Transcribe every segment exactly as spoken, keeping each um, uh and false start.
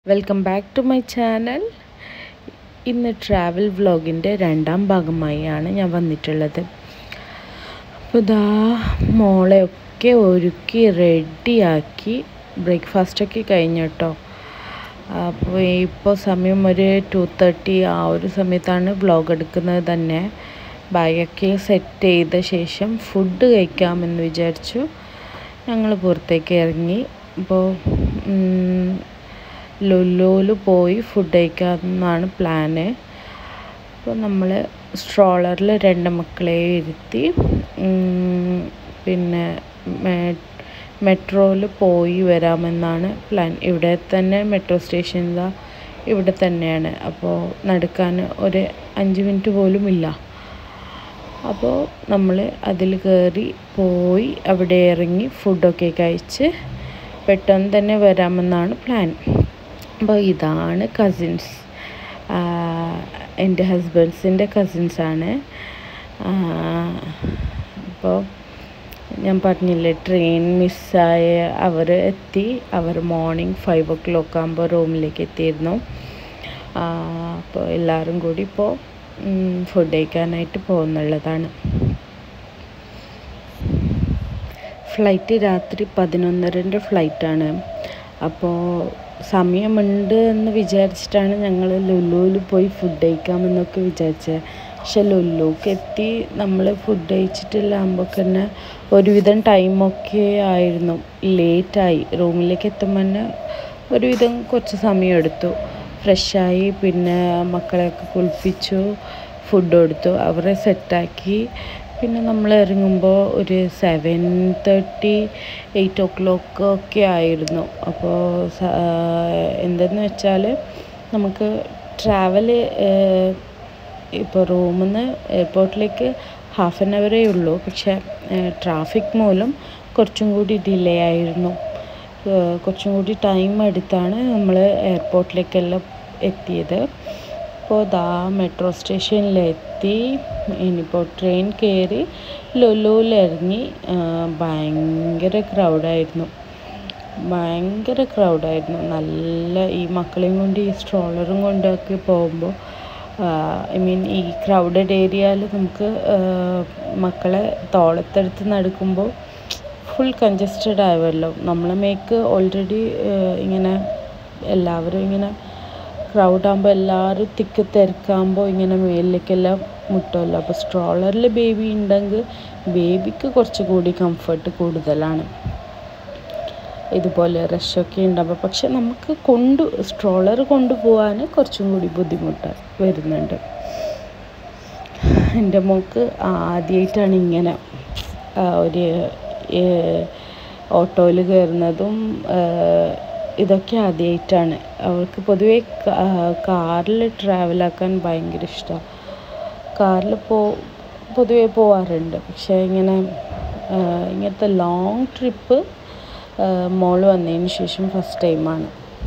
Welcome back to my channel. ഇന്ന് travel വ്ലോഗിൻ്റെ രണ്ടാം ഭാഗമായാണ് ഞാൻ വന്നിട്ടുള്ളത്. അപ്പോൾ ഇതാ മോളെയൊക്കെ ഒരുക്കി റെഡിയാക്കി ബ്രേക്ക്ഫാസ്റ്റൊക്കെ കഴിഞ്ഞു കേട്ടോ. അപ്പോൾ ഇപ്പോൾ സമയം ഒരു ടു തേർട്ടി ആ ഒരു സമയത്താണ് വ്ലോഗ് എടുക്കുന്നത് തന്നെ. ബാഗൊക്കെ സെറ്റ് ചെയ്ത ശേഷം ഫുഡ് കഴിക്കാമെന്ന് വിചാരിച്ചു ഞങ്ങൾ പുറത്തേക്ക് ഇറങ്ങി. അപ്പോൾ ലുലുവിൽ പോയി ഫുഡ് കഴിക്കാമെന്നാണ് പ്ലാന്. അപ്പോൾ നമ്മൾ സ്ട്രോളറിൽ രണ്ട് മക്കളെ ഇരുത്തി പിന്നെ മെട്രോയിൽ പോയി വരാമെന്നാണ് പ്ലാൻ. ഇവിടെ തന്നെ മെട്രോ സ്റ്റേഷൻ ഇതാ ഇവിടെ തന്നെയാണ്. അപ്പോൾ നടക്കാൻ ഒരു അഞ്ച് മിനിറ്റ് പോലും ഇല്ല. അപ്പോൾ നമ്മൾ അതിൽ കയറി പോയി അവിടെ ഇറങ്ങി ഫുഡൊക്കെ കഴിച്ച് പെട്ടെന്ന് തന്നെ വരാമെന്നാണ് പ്ലാൻ. അപ്പോൾ ഇതാണ് കസിൻസ്, എൻ്റെ ഹസ്ബൻഡ്സിൻ്റെ കസിൻസാണ്. അപ്പോൾ ഞാൻ പറഞ്ഞില്ലേ ട്രെയിൻ മിസ്സായ അവർ എത്തി. അവർ മോർണിംഗ് ഫൈവ് ഓ ക്ലോക്ക് ആകുമ്പോൾ റൂമിലേക്ക് എത്തിയിരുന്നു. അപ്പോൾ എല്ലാവരും കൂടി ഇപ്പോൾ ഫുഡ് കഴിക്കാനായിട്ട് പോകുന്നുള്ളതാണ്. ഫ്ലൈറ്റ് രാത്രി പതിനൊന്നരൻ്റെ ഫ്ലൈറ്റാണ്. അപ്പോൾ സമയമുണ്ട് എന്ന് വിചാരിച്ചിട്ടാണ് ഞങ്ങൾ ലുലുവിൽ പോയി ഫുഡ് കഴിക്കാമെന്നൊക്കെ വിചാരിച്ചത്. പക്ഷെ ലുലുക്ക് എത്തി നമ്മൾ ഫുഡ് കഴിച്ചിട്ടില്ലാകുമ്പോൾ തന്നെ ഒരുവിധം ടൈമൊക്കെ ആയിരുന്നു, ലേറ്റായി. റൂമിലേക്ക് എത്തുമ്പോൾ തന്നെ ഒരുവിധം കുറച്ച് സമയം എടുത്തു. ഫ്രഷായി പിന്നെ മക്കളെയൊക്കെ കുളിപ്പിച്ചു, ഫുഡ് കൊടുത്തു, അവരെ സെറ്റാക്കി. പിന്നെ നമ്മൾ ഇറങ്ങുമ്പോൾ ഒരു seven thirty eight o'clock ഒക്കെ ആയിരുന്നു. അപ്പോൾ എന്തെന്ന് വെച്ചാൽ നമുക്ക് ട്രാവൽ ഇപ്പോൾ റൂമിൽ നിന്ന് എയർപോർട്ടിലേക്ക് ഹാഫ് ആൻ അവറേ ഉള്ളൂ. പക്ഷേ ട്രാഫിക് മൂലം കുറച്ചും കൂടി ഡിലേ ആയിരുന്നു. കുറച്ചും കൂടി ടൈം എടുത്താണ് നമ്മൾ എയർപോർട്ടിലേക്കെല്ലാം എത്തിയത്. അപ്പോൾ ദാ മെട്രോ സ്റ്റേഷനിലെത്തി. ഇനിയിപ്പോൾ ട്രെയിൻ കയറി ലുലുവിൽ ഇറങ്ങി. ഭയങ്കര ക്രൗഡായിരുന്നു, ഭയങ്കര ക്രൗഡായിരുന്നു. നല്ല ഈ മക്കളെയും കൊണ്ട് ഈ സ്ട്രോളറും കൊണ്ടൊക്കെ പോകുമ്പോൾ ഐ മീൻ ഈ ക്രൗഡഡ് ഏരിയയിൽ നമുക്ക് മക്കളെ തോളത്തെടുത്ത് നടക്കുമ്പോൾ ഫുൾ കൺജസ്റ്റഡ് ആവുമല്ലോ. നമ്മളെ മേക്ക് ഓൾറെഡി ഇങ്ങനെ എല്ലാവരും ഇങ്ങനെ ക്രൗഡാകുമ്പോൾ എല്ലാവരും തിക്ക് തിരക്കാകുമ്പോൾ ഇങ്ങനെ മേലിലേക്കെല്ലാം മുട്ടുമല്ലോ. അപ്പോൾ സ്ട്രോളറിൽ ബേബി ഉണ്ടെങ്കിൽ ബേബിക്ക് കുറച്ചുകൂടി കംഫർട്ട് കൂടുതലാണ്. ഇതുപോലെ റഷൊക്കെ ഉണ്ടാകുമ്പോൾ പക്ഷെ നമുക്ക് കൊണ്ട് സ്ട്രോളർ കൊണ്ടുപോകാൻ കുറച്ചും കൂടി ബുദ്ധിമുട്ട് വരുന്നുണ്ട്. എൻ്റെ മോൾക്ക് ആദ്യമായിട്ടാണ് ഇങ്ങനെ ഒരു ഓട്ടോയിൽ കയറുന്നതും ഇതൊക്കെ ആദ്യമായിട്ടാണ്. അവൾക്ക് പൊതുവേ കാറിൽ ട്രാവലാക്കാൻ ഭയങ്കര ഇഷ്ടമാണ്. കാറിൽ പോ പൊതുവേ പോവാറുണ്ട്. പക്ഷേ ഇങ്ങനെ ഇങ്ങനത്തെ ലോങ് ട്രിപ്പ് മോൾ വന്നതിന് ശേഷം ഫസ്റ്റ് ടൈമാണ്.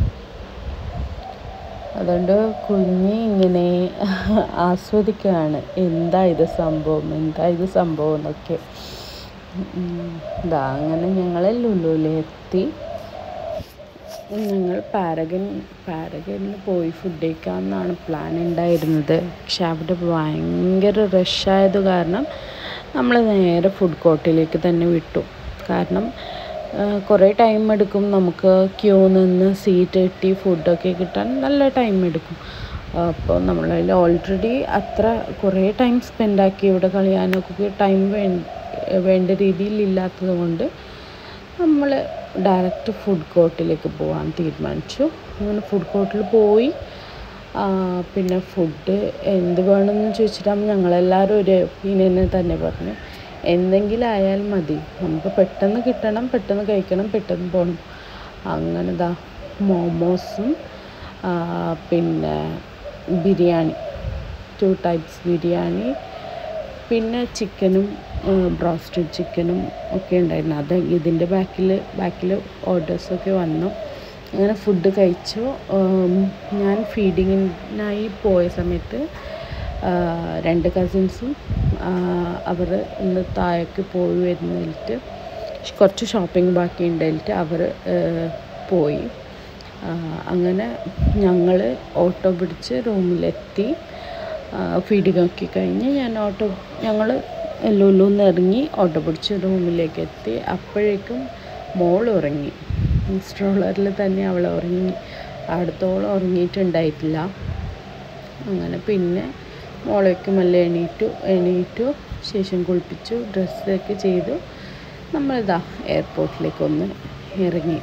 അതുകൊണ്ട് കുഞ്ഞ് ഇങ്ങനെ ആസ്വദിക്കുകയാണ്, എന്താ ഇത് സംഭവം, എന്താ ഇത് സംഭവം എന്നൊക്കെ. ഇതാ അങ്ങനെ ഞങ്ങൾ ലുലുവിലെത്തി. ഞങ്ങൾ പാരഗൺ പാരഗണിൽ പോയി ഫുഡ് കഴിക്കാമെന്നാണ് പ്ലാൻ ഉണ്ടായിരുന്നത്. പക്ഷെ അവിടെ ഭയങ്കര റഷായത് കാരണം നമ്മൾ നേരെ ഫുഡ് കോർട്ടിലേക്ക് തന്നെ വിട്ടു. കാരണം കുറേ ടൈം എടുക്കും, നമുക്ക് ക്യൂ നിന്ന് സീറ്റ് കിട്ടി ഫുഡൊക്കെ കിട്ടാൻ നല്ല ടൈം എടുക്കും. അപ്പോൾ നമ്മളതിൽ ഓൾറെഡി അത്ര കുറേ ടൈം സ്പെൻഡാക്കി ഇവിടെ കളയാനൊക്കെ ടൈം വേ വേണ്ട രീതിയിൽ ഇല്ലാത്തത് കൊണ്ട് നമ്മൾ ഡയറക്റ്റ് ഫുഡ് കോർട്ടിലേക്ക് പോകാൻ തീരുമാനിച്ചു. അങ്ങനെ ഫുഡ് കോർട്ടിൽ പോയി പിന്നെ ഫുഡ് എന്ത് വേണമെന്ന് ചോദിച്ചിട്ടാകുമ്പോൾ ഞങ്ങളെല്ലാവരും ഒരു ഒപ്പീനിയൻ തന്നെ പറഞ്ഞു, എന്തെങ്കിലും ആയാൽ മതി, നമുക്ക് പെട്ടെന്ന് കിട്ടണം, പെട്ടെന്ന് കഴിക്കണം, പെട്ടെന്ന് പോകണം. അങ്ങനെ ദാ മോമോസും പിന്നെ ബിരിയാണി, ടു ടൈപ്സ് ബിരിയാണി, പിന്നെ ചിക്കനും ബ്രോസ്റ്റഡ് ചിക്കനും ഒക്കെ ഉണ്ടായിരുന്നു. അത് ഇതിൻ്റെ ബാക്കിൽ ബാക്കിൽ ഓർഡേഴ്സൊക്കെ വന്നു. അങ്ങനെ ഫുഡ് കഴിച്ചു. ഞാൻ ഫീഡിങ്ങിനായി പോയ സമയത്ത് രണ്ട് കസിൻസും അവർ ഇന്ന് താഴേക്ക് പോയി വരുന്നിട്ട് കുറച്ച് ഷോപ്പിംഗ് ബാക്കി ഉണ്ടായിട്ട് അവർ പോയി. അങ്ങനെ ഞങ്ങൾ ഓട്ടോ പിടിച്ച് റൂമിലെത്തി. ഫീഡിങ് ഒക്കെ കഴിഞ്ഞ് ഞാൻ ഓട്ടോ ഞങ്ങൾ ലുലുന്ന് ഇറങ്ങി ഓട്ടോ പിടിച്ച് റൂമിലേക്ക് എത്തി. അപ്പോഴേക്കും മോൾ ഉറങ്ങി. സ്ട്രോളറിൽ തന്നെ അവൾ ഉറങ്ങി. അടുത്തോളം ഉറങ്ങിയിട്ടുണ്ടായിട്ടില്ല. അങ്ങനെ പിന്നെ മോളേക്ക് മെല്ലെ എണീറ്റു എണീറ്റു ശേഷം കുളിപ്പിച്ചു, ഡ്രസ്സൊക്കെ ചെയ്തു. നമ്മളിതാ എയർപോർട്ടിലേക്കൊന്ന് ഇറങ്ങി.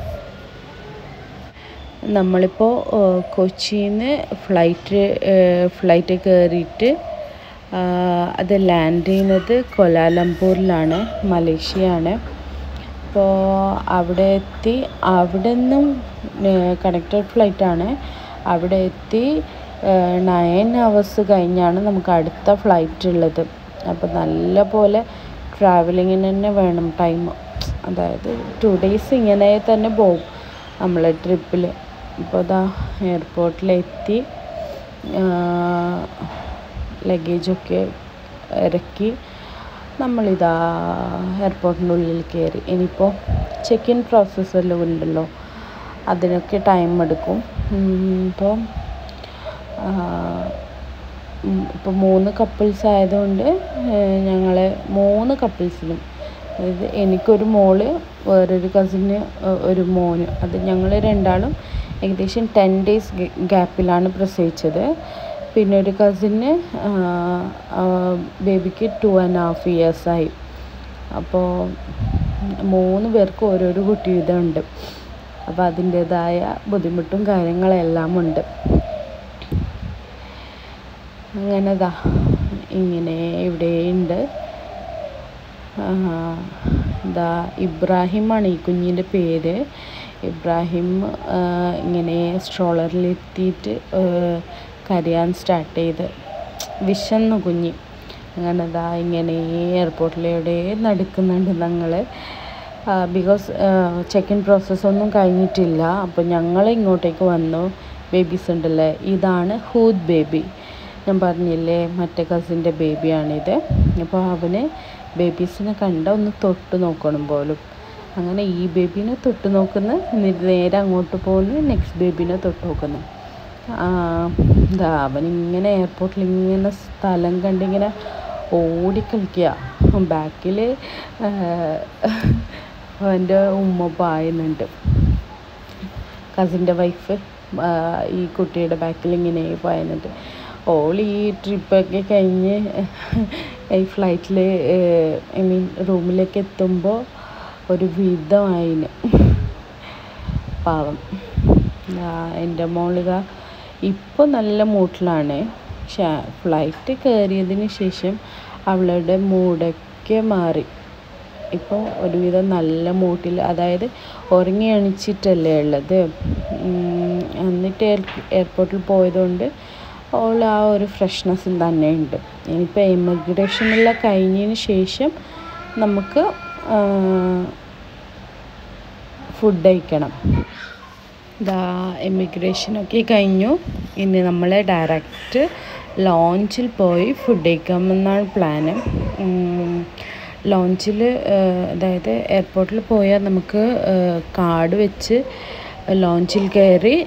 നമ്മളിപ്പോൾ കൊച്ചിയിൽ നിന്ന് ഫ്ലൈറ്റ് ഫ്ലൈറ്റ് കയറിയിട്ട് അത് ലാൻഡ് ചെയ്യുന്നത് കുala ലംപൂരിലാണ്, മലേഷ്യയാണ്. അപ്പോൾ അവിടെ എത്തി. അവിടെ നിന്നും കണക്റ്റഡ് ഫ്ലൈറ്റാണ്. അവിടെ എത്തി നയൻ ഹവേഴ്സ് കഴിഞ്ഞാണ് നമുക്ക് അടുത്ത ഫ്ലൈറ്റ് ഉള്ളത്. അപ്പോൾ നല്ല പോലെ ട്രാവലിങ്ങിന് തന്നെ വേണം ടൈം. അതായത് ടു ഡേയ്സ് ഇങ്ങനെ തന്നെ പോകും നമ്മളെ ട്രിപ്പിൽ. ഇപ്പോൾ ഇതാ എയർപോർട്ടിലെത്തി, ലഗേജൊക്കെ ഇറക്കി നമ്മളിതാ എയർപോർട്ടിൻ്റെ ഉള്ളിൽ കയറി. ഇനിയിപ്പോൾ ചെക്ക് ഇൻ പ്രോസസ്സെല്ലാം ഉണ്ടല്ലോ, അതിനൊക്കെ ടൈം എടുക്കും. ഇപ്പോൾ ഇപ്പോൾ മൂന്ന് കപ്പിൾസ് ആയതുകൊണ്ട് ഞങ്ങൾ മൂന്ന് കപ്പിൾസിനും, അതായത് എനിക്കൊരു മോള്, വേറൊരു കസിന് ഒരു മോന്, അത് ഞങ്ങൾ രണ്ടാളും ഏകദേശം ടെൻ ഡേയ്സ് ഗ്യാപ്പിലാണ് പ്രസവിച്ചത്. പിന്നെ ഒരു കസിന് ബേബിക്ക് ടു ആൻഡ് ഹാഫ് ഇയേഴ്സായി. അപ്പോൾ മൂന്ന് പേർക്ക് ഓരോരോ കുട്ടി വീതമുണ്ട്. അപ്പോൾ അതിൻ്റേതായ ബുദ്ധിമുട്ടും കാര്യങ്ങളെല്ലാം ഉണ്ട്. അങ്ങനെതാ ഇങ്ങനെ ഇവിടെയുണ്ട്. ഇതാ ഇബ്രാഹിമാണ് ഈ കുഞ്ഞിൻ്റെ പേര്. ഇബ്രാഹിം ഇങ്ങനെ സ്ട്രോളറിലെത്തിയിട്ട് കരയാൻ സ്റ്റാർട്ട് ചെയ്ത്, വിശന്നു കുഞ്ഞ്. അങ്ങനെ ഇതാ ഇങ്ങനെ എയർപോർട്ടിലെവിടെ നടക്കുന്നുണ്ട് ഞങ്ങൾ. ബിക്കോസ് ചെക്ക് ഇൻ പ്രോസസ്സൊന്നും കഴിഞ്ഞിട്ടില്ല. അപ്പോൾ ഞങ്ങൾ ഇങ്ങോട്ടേക്ക് വന്നു. ബേബീസ് ഉണ്ടല്ലേ, ഇതാണ് ഹൂദ് ബേബി, ഞാൻ പറഞ്ഞില്ലേ മറ്റേ കസിൻ്റെ ബേബിയാണിത്. അപ്പോൾ അവന് ബേബീസിനെ കണ്ട ഒന്ന് തൊട്ട് നോക്കണം പോലും. അങ്ങനെ ഈ ബേബീനെ തൊട്ട് നോക്കുന്നു, എന്നിട്ട് നേരെ അങ്ങോട്ട് പോകുന്നു, നെക്സ്റ്റ് ബേബീനെ തൊട്ട് നോക്കുന്നു. ഇതാ അവനിങ്ങനെ എയർപോർട്ടിൽ ഇങ്ങനെ സ്ഥലം കണ്ടിങ്ങനെ ഓടിക്കളിക്കുക. ബാക്കിൽ അവൻ്റെ ഉമ്മ പായുന്നുണ്ട്. കസിൻ്റെ വൈഫ് ഈ കുട്ടിയുടെ ബാക്കിൽ ഇങ്ങനെ പായുന്നുണ്ട്. ഓൾ ഈ ട്രിപ്പൊക്കെ കഴിഞ്ഞ് ഈ ഫ്ലൈറ്റിൽ ഐ മീൻ റൂമിലേക്ക് എത്തുമ്പോൾ ഒരു വിധമായിന് പാവം. എൻ്റെ മോളിക ഇപ്പോൾ നല്ല മൂട്ടിലാണ്. പക്ഷേ ഫ്ലൈറ്റ് കയറിയതിന് ശേഷം അവളുടെ മൂടൊക്കെ മാറി. ഇപ്പോൾ ഒരുവിധം നല്ല മൂട്ടിൽ, അതായത് ഉറങ്ങി എണിച്ചിട്ടല്ലേ ഉള്ളത്. എന്നിട്ട് എയർ എയർപോർട്ടിൽ പോയതുകൊണ്ട് അവൾ ആ ഒരു ഫ്രഷ്നെസ്സിൽ തന്നെ ഉണ്ട്. ഇനിയിപ്പോൾ ഇമിഗ്രേഷനെല്ലാം കഴിഞ്ഞതിന് ശേഷം നമുക്ക് ഫുഡ് കഴിക്കണം. ഇതാ ഇമിഗ്രേഷനൊക്കെ കഴിഞ്ഞു. ഇനി നമ്മൾ ഡയറക്റ്റ് ലോഞ്ചിൽ പോയി ഫുഡ് കഴിക്കാമെന്നാണ് പ്ലാന്. ലോഞ്ചിൽ അതായത് എയർപോർട്ടിൽ പോയാൽ നമുക്ക് കാർഡ് വെച്ച് ലോഞ്ചിൽ കയറി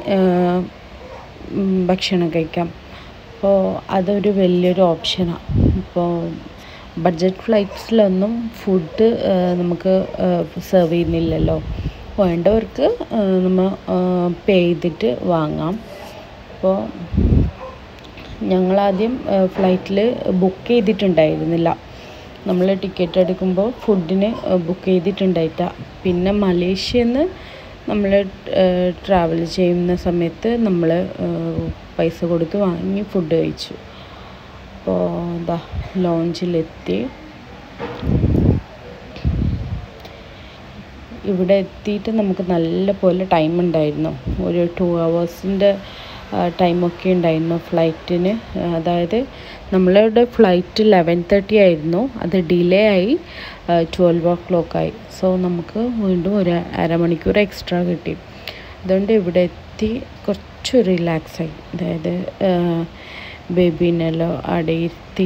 ഭക്ഷണം കഴിക്കാം. അപ്പോൾ അതൊരു വലിയൊരു ഓപ്ഷനാണ്. ഇപ്പോൾ ബഡ്ജറ്റ് ഫ്ലൈറ്റ്സിലൊന്നും ഫുഡ് നമുക്ക് സെർവ് ചെയ്യുന്നില്ലല്ലോ. വേണ്ടവർക്ക് നമ്മൾ പേ ചെയ്തിട്ട് വാങ്ങാം. അപ്പോൾ ഞങ്ങളാദ്യം ഫ്ലൈറ്റിൽ ബുക്ക് ചെയ്തിട്ടുണ്ടായിരുന്നില്ല. നമ്മൾ ടിക്കറ്റ് എടുക്കുമ്പോൾ ഫുഡിന് ബുക്ക് ചെയ്തിട്ടുണ്ടായിട്ട. പിന്നെ മലേഷ്യയിൽ നിന്ന് നമ്മൾ ട്രാവൽ ചെയ്യുന്ന സമയത്ത് നമ്മൾ പൈസ കൊടുത്ത് വാങ്ങി ഫുഡ് കഴിച്ചു. അപ്പോൾ എന്താ ലോഞ്ചിലെത്തി. ഇവിടെ എത്തിയിട്ട് നമുക്ക് നല്ല പോലെ ടൈം ഉണ്ടായിരുന്നു. ഒരു ടു ഹവേഴ്സിൻ്റെ ടൈമൊക്കെ ഉണ്ടായിരുന്നു ഫ്ലൈറ്റിന്. അതായത് നമ്മളുടെ ഫ്ലൈറ്റ് ലെവൻ തേർട്ടി ആയിരുന്നു, അത് ഡിലേ ആയി ട്വൽവ് ഓ ക്ലോക്കായി. സോ നമുക്ക് വീണ്ടും ഒരു അരമണിക്കൂർ എക്സ്ട്രാ കിട്ടി. അതുകൊണ്ട് ഇവിടെ എത്തി കുറച്ച് റിലാക്സായി. അതായത് ബേബീനെല്ലാം അവിടെ ഇരുത്തി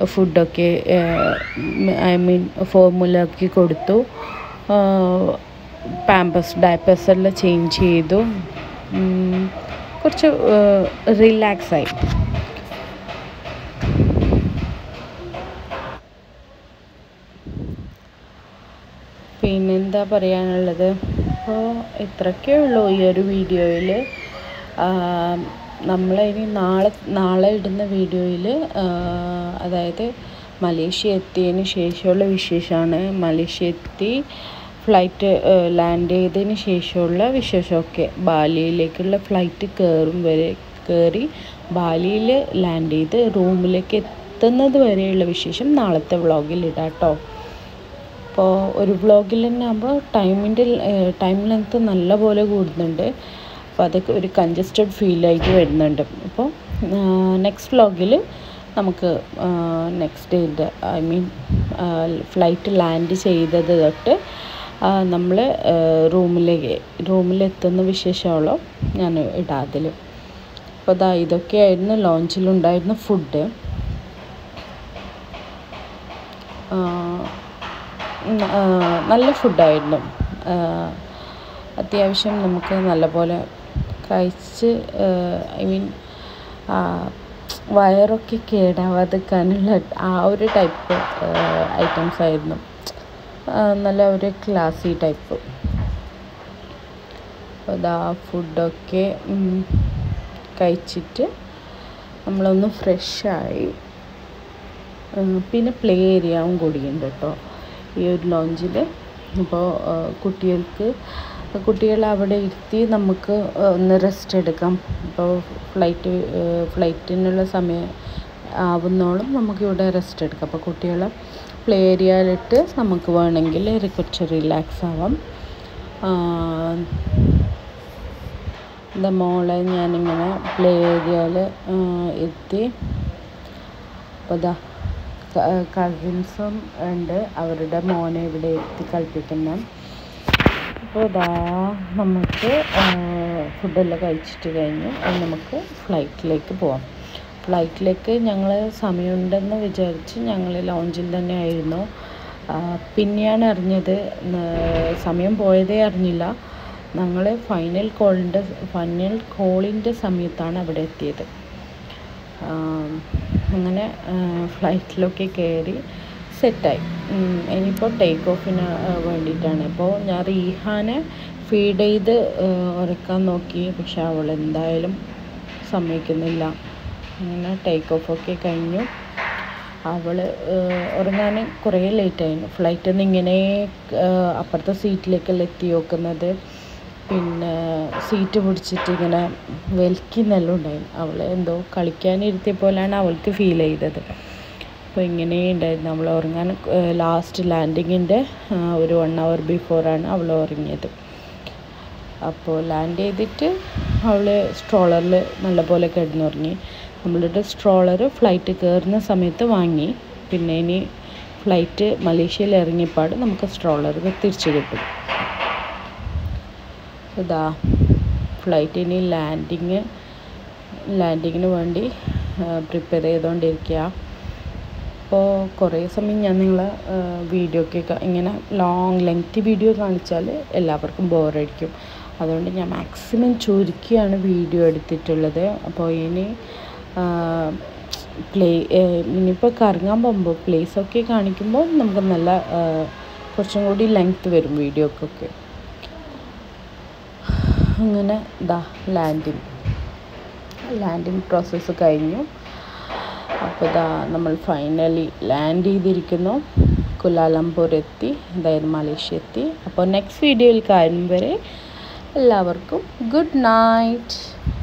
ഫുഡൊക്കെ ഐ മീൻ ഫോർമുല ആക്കി കൊടുത്തു. പാമ്പേഴ്സ് ഡയപ്പേഴ്സ് എല്ലാം ചേഞ്ച് ചെയ്തു. കുറച്ച് റിലാക്സായി. പിന്നെന്താ പറയാനുള്ളത്? അപ്പോൾ ഇത്രയൊക്കെ ഉള്ളൂ ഈ ഒരു വീഡിയോയിൽ. നമ്മളിനി നാളെ നാളെ ഇടുന്ന വീഡിയോയിൽ അതായത് മലേഷ്യ എത്തിയതിന് ശേഷമുള്ള വിശേഷമാണ്. മലേഷ്യ എത്തി ഫ്ലൈറ്റ് ലാൻഡ് ചെയ്തതിന് ശേഷമുള്ള വിശേഷമൊക്കെ. ബാലിയിലേക്കുള്ള ഫ്ലൈറ്റ് കയറും വരെ കയറി ബാലിയിൽ ലാൻഡ് ചെയ്ത് റൂമിലേക്ക് എത്തുന്നത് വരെയുള്ള വിശേഷം നാളത്തെ വ്ളോഗിൽ ഇടാം കേട്ടോ. അപ്പോൾ ഒരു വ്ളോഗിൽ തന്നെ ആകുമ്പോൾ ടൈമിൻ്റെ ടൈം ലെങ്ത്ത് നല്ല പോലെ കൂടുന്നുണ്ട്. അപ്പോൾ അതൊക്കെ ഒരു കൺജസ്റ്റഡ് ഫീലായിട്ട് വരുന്നുണ്ട്. അപ്പോൾ നെക്സ്റ്റ് വ്ളോഗിൽ നമുക്ക് നെക്സ്റ്റ് ഡേൻ്റെ ഐ മീൻ ഫ്ലൈറ്റ് ലാൻഡ് ചെയ്തത് തൊട്ട് നമ്മൾ റൂമിലേക്ക് റൂമിലെത്തുന്ന വിശേഷമുള്ളൂ ഞാൻ ഇടാം അതിൽ. അപ്പോൾ അതാ ഇതൊക്കെയായിരുന്നു ലോഞ്ചിലുണ്ടായിരുന്ന ഫുഡ്. നല്ല ഫുഡായിരുന്നു. അത്യാവശ്യം നമുക്ക് നല്ലപോലെ കഴിച്ച് ഐ മീൻ വയറൊക്കെ കേടാവാതിരിക്കാനുള്ള ആ ഒരു ടൈപ്പ് ഐറ്റംസ് ആയിരുന്നു. നല്ല ഒരു ക്ലാസി ടൈപ്പ്. അതാ ഫുഡൊക്കെ കഴിച്ചിട്ട് നമ്മളൊന്ന് ഫ്രഷായി. പിന്നെ പ്ലേ ഏരിയയും കൂടിയുണ്ട് കേട്ടോ ഈ ഒരു ലോഞ്ചിൽ. അപ്പോൾ കുട്ടികൾക്ക് കുട്ടികളെ അവിടെ ഇരുത്തി നമുക്ക് ഒന്ന് റെസ്റ്റ് എടുക്കാം. ഇപ്പോൾ ഫ്ലൈറ്റ് ഫ്ലൈറ്റിനുള്ള സമയം ആവുന്നോളം നമുക്കിവിടെ റെസ്റ്റ് എടുക്കാം. അപ്പോൾ കുട്ടികളെ പ്ലേ ഏരിയയിലിട്ട് നമുക്ക് വേണമെങ്കിൽ കുറച്ച് റിലാക്സ് ആവാം. എന്താ മോളെ ഞാനിങ്ങനെ പ്ലേ ഏരിയയിൽ എത്തി. അപ്പോൾ ഇതാ കസിൻസും ഉണ്ട്, അവരുടെ മോനെ ഇവിടെ എത്തി കളിപ്പിക്കുന്ന. അപ്പോൾ ഇതാ നമുക്ക് ഫുഡെല്ലാം കഴിച്ചിട്ട് കഴിഞ്ഞ് നമുക്ക് ഫ്ലൈറ്റിലേക്ക് പോവാം. ഫ്ലൈറ്റിലേക്ക് ഞങ്ങൾ സമയമുണ്ടെന്ന് വിചാരിച്ച് ഞങ്ങൾ ലോഞ്ചിൽ തന്നെ ആയിരുന്നു. പിന്നെയാണ് അറിഞ്ഞത്, സമയം പോയതേ അറിഞ്ഞില്ല. ഞങ്ങൾ ഫൈനൽ കോളിൻ്റെ ഫൈനൽ കോളിൻ്റെ സമയത്താണ് അവിടെ എത്തിയത്. അങ്ങനെ ഫ്ലൈറ്റിലൊക്കെ കയറി സെറ്റായി. ഇനിയിപ്പോൾ ടേക്ക് ഓഫിന് വേണ്ടിയിട്ടാണ്. ഇപ്പോൾ ഞാൻ റീഹാനെ ഫീഡ് ചെയ്ത് ഉറക്കാൻ നോക്കി, പക്ഷെ അവൾ എന്തായാലും സമ്മതിക്കുന്നില്ല. അങ്ങനെ ടേക്ക് ഓഫൊക്കെ കഴിഞ്ഞു. അവൾ ഉറങ്ങാൻ കുറേ ലേറ്റായിരുന്നു. ഫ്ലൈറ്റിൽ നിന്ന് ഇങ്ങനെ അപ്പുറത്തെ സീറ്റിലേക്കെല്ലാം എത്തി നോക്കുന്നത്, പിന്നെ സീറ്റ് പിടിച്ചിട്ട് ഇങ്ങനെ വലിക്കുന്നെല്ലാം ഉണ്ടായിരുന്നു. അവൾ എന്തോ കളിക്കാനിരുത്തിയ പോലെയാണ് അവൾക്ക് ഫീൽ ചെയ്തത്. അപ്പോൾ ഇങ്ങനെ ഉണ്ടായിരുന്നു. അവൾ ഉറങ്ങാൻ ലാസ്റ്റ് ലാൻഡിങ്ങിൻ്റെ ഒരു വൺ അവർ ബിഫോറാണ് അവൾ ഉറങ്ങിയത്. അപ്പോൾ ലാൻഡ് ചെയ്തിട്ട് അവൾ സ്ട്രോളറിൽ നല്ലപോലെ കിടന്നുറങ്ങി. നമ്മളുടെ സ്ട്രോളർ ഫ്ലൈറ്റ് കയറുന്ന സമയത്ത് വാങ്ങി. പിന്നെ ഇനി ഫ്ലൈറ്റ് മലേഷ്യയിൽ ഇറങ്ങിയപാട് നമുക്ക് സ്ട്രോളർ തിരിച്ചു കിട്ടും. ഇതാ ഫ്ലൈറ്റ് ഇനി ലാൻഡിങ് ലാൻഡിങ്ങിന് വേണ്ടി പ്രിപ്പയർ ചെയ്തുകൊണ്ടിരിക്കുക. അപ്പോൾ കുറേ സമയം ഞാൻ നിങ്ങളെ വീഡിയോ ഒക്കെ ഇങ്ങനെ ലോങ് ലെങ്തി വീഡിയോ കാണിച്ചാൽ എല്ലാവർക്കും ബോറടിക്കും. അതുകൊണ്ട് ഞാൻ മാക്സിമം ചുരുക്കിയാണ് വീഡിയോ എടുത്തിട്ടുള്ളത്. അപ്പോൾ ഇനി പ്ലേ ഇനിയിപ്പോൾ കറങ്ങാൻ പോകുമ്പോൾ പ്ലേസൊക്കെ കാണിക്കുമ്പോൾ നമുക്ക് നല്ല കുറച്ചും കൂടി ലെങ്ത്ത് വരും വീഡിയോക്കൊക്കെ. അങ്ങനെ ഇതാ ലാൻഡിങ് ലാൻഡിങ് പ്രോസസ്സ് കഴിഞ്ഞു. അപ്പോൾ ഇതാ നമ്മൾ ഫൈനലി ലാൻഡ് ചെയ്തിരിക്കുന്നു. കുala ലംപൂർ എത്തി, അതായത് മലേഷ്യ എത്തി. അപ്പോൾ നെക്സ്റ്റ് വീഡിയോയിൽ കാണും വരെ എല്ലാവർക്കും ഗുഡ് നൈറ്റ്.